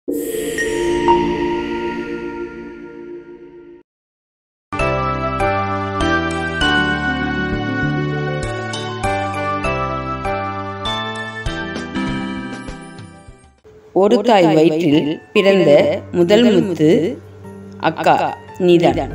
ஒரு தாய் வயிற்றில் பிறந்த முதல் முத்து அக்கா நீதான்.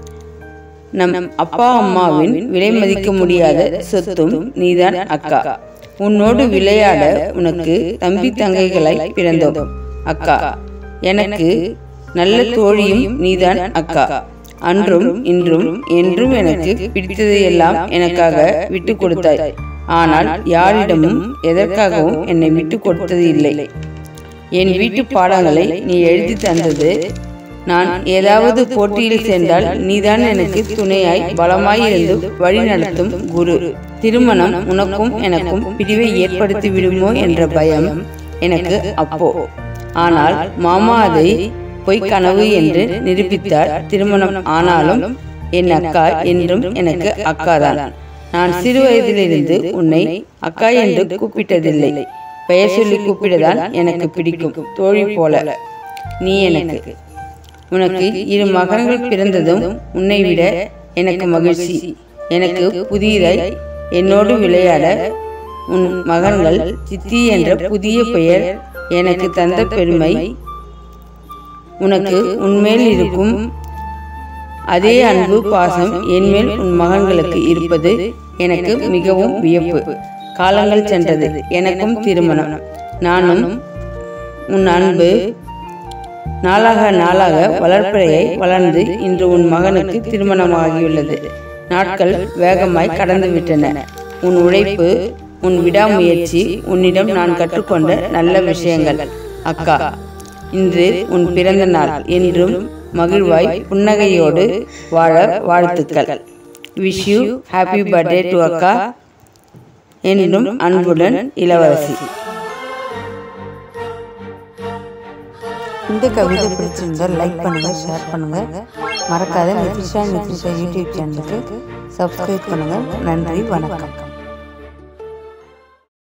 நம் அப்பா அம்மாவின் விலை மதிக்க முடியாத சொத்தும் நீதான் அக்கா. உன்னோடு விளையாட உனக்கு தம்பி தங்கைகளாய் பிறந்தோம் அக்கா. எனக்கு நல்ல தோழியும் நீதான் அக்கா. அன்றும் இன்றும் என்றும் எனக்கு பிடித்ததையெல்லாம் எனக்காக விட்டு கொடுத்தாய். ஆனால் யாரிடமும் எதற்காகவும் என்னை விட்டு கொடுத்தது இல்லை. என் வீட்டு பாடங்களை நீ எழுதி தந்தது. நான் ஏதாவது போட்டியில் சேர்ந்தால் நீதான் எனக்கு துணையாய் பலமாய் இருந்து வழி நடத்தும் குரு. திருமணம் உனக்கும் எனக்கும் பிரிவை ஏற்படுத்தி விடுமோ என்ற பயம் எனக்கு அப்போ. ஆனால் மாமா அதை பொய் கனவு என்று நிரூபித்தார். திருமணம் ஆனாலும் என் அக்கா என்றும் எனக்கு அக்காதான். நான் சிறு வயதிலிருந்து உன்னை அக்கா என்று கூப்பிட்டதில்லை. பெயர் சொல்லி கூப்பிடதான் எனக்கு பிடிக்கும். தோழி போல நீ எனக்கு. உனக்கு 2 மகன்கள் பிறந்ததும் உன்னை விட எனக்கு மகிழ்ச்சி. எனக்கு புதியதாய் என்னோடு விளையாட உன் மகன்கள் சித்தி என்ற புதிய பெயர் எனக்கு தந்த பெருமை. உனக்கு உன்மேல் இருக்கும் அதே அன்பு பாசம் என்மேல் உன் மகன்களுக்கு இருப்பது எனக்கு மிகவும் வியப்பு. காலங்கள் சென்றது. எனக்கும் திருமணம். நானும் உன் அன்பு நாளாக நாளாக வளர்ப்பிறையை வளர்ந்து இன்று உன் மகனுக்கு திருமணமாகியுள்ளது. நாட்கள் வேகமாய் கடந்து விட்டன. உன் உழைப்பு, உன் விடாமுயற்சி, உன்னிடம் நான் கற்றுக்கொண்ட நல்ல விஷயங்கள் அக்கா. இன்று உன் பிறந்த நாள். என்றும் மகிழ்வாய் புன்னகையோடு வாழ வாழ்த்துக்கள். Wish you happy birthday to அக்கா. என்றும் அன்புடன் இளவரசி. இந்த கவிதை பிடிச்சிருந்தால் லைக் பண்ணுங்க, ஷேர் பண்ணுங்க. மறக்காத நிதிஷா யூடியூப் சேனலுக்கு சப்ஸ்கிரைப் பண்ணுங்க. நன்றி, வணக்கம்.